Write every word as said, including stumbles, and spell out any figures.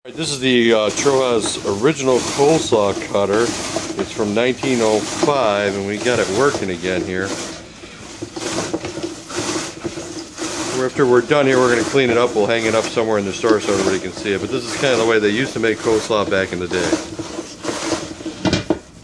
This is the uh, Troja's original coleslaw cutter. It's from nineteen oh five, and we got it working again here. After we're done here, we're going to clean it up. We'll hang it up somewhere in the store so everybody can see it. But this is kind of the way they used to make coleslaw back in the day.